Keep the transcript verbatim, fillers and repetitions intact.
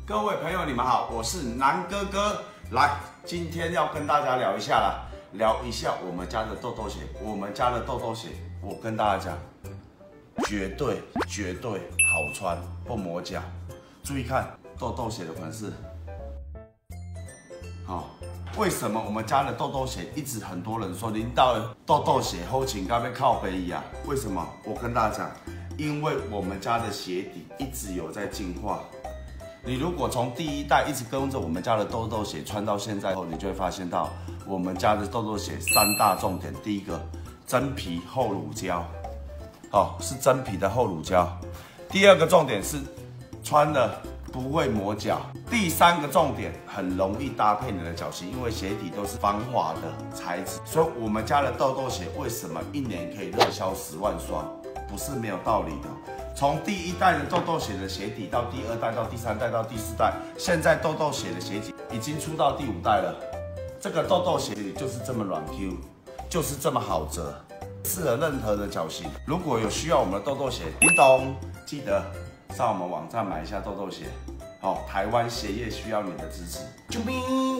各位朋友，你们好，我是南哥哥。来，今天要跟大家聊一下啦，聊一下我们家的豆豆鞋。我们家的豆豆鞋，我跟大家讲，绝对绝对好穿，不磨脚。注意看豆豆鞋的款式，好、哦。 为什么我们家的豆豆鞋一直很多人说拎到豆豆鞋后颈该被靠背一样？为什么？我跟大家讲，因为我们家的鞋底一直有在进化。你如果从第一代一直跟着我们家的豆豆鞋穿到现在后，你就会发现到我们家的豆豆鞋三大重点：第一个，真皮厚乳胶，哦，是真皮的厚乳胶；第二个重点是穿了不会磨脚。 第三个重点，很容易搭配你的脚型，因为鞋底都是防滑的材质，所以我们家的豆豆鞋为什么一年可以热销十万双，不是没有道理的。从第一代的豆豆鞋的鞋底到第二代到第三代到第四代，现在豆豆鞋的鞋底已经出到第五代了。这个豆豆鞋就是这么软 Q， 就是这么好折，适合任何的脚型。如果有需要我们的豆豆鞋，叮咚，记得上我们网站买一下豆豆鞋。好、哦，台湾鞋业需要你的支持，救命！